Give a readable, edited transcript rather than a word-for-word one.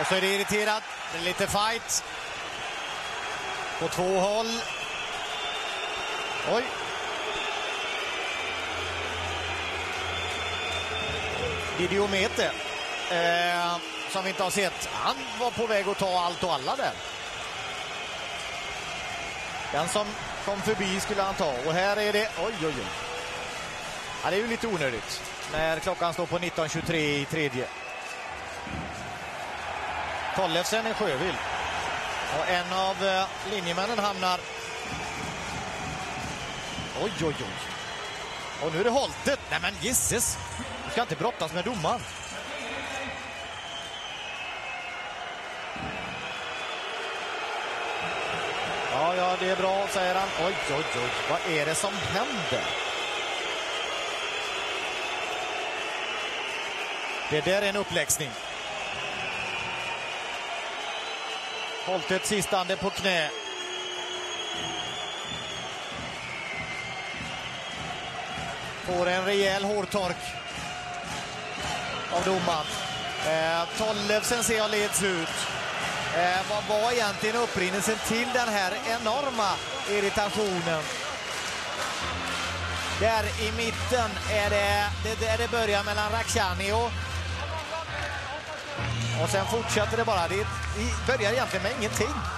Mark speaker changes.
Speaker 1: Och så är det irriterat. Det är lite fight. På två håll. Oj. Didiomete. Som vi inte har sett. Han var på väg att ta allt och alla där. Den som kom förbi skulle han ta. Och här är det... Oj, oj, oj. Ja, det är ju lite onödigt. När klockan står på 19:23 i tredje. Tollefsen är sjövill. Och en av linjemännen hamnar... Oj, oj, oj. Och nu är det Holtet. Nej men gisses. Du ska inte brottas med domaren. Ja, det är bra, säger han. Oj, oj, oj. Vad är det som händer? Det där är en uppläxning. Holtet sistande på knä. Får en rejäl hårtork av domaren. Tollefsen ser jag leds ut. Vad var egentligen upprinnelsen till den här enorma irritationen? Där i mitten är det börjar mellan Rakhshani och sen fortsätter det bara. Det börjar egentligen med ingenting.